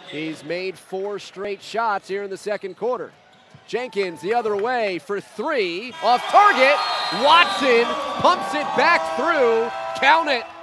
He's made 4 straight shots here in the second quarter. Jenkins the other way for 3, off target. Watson pumps it back through. Count it.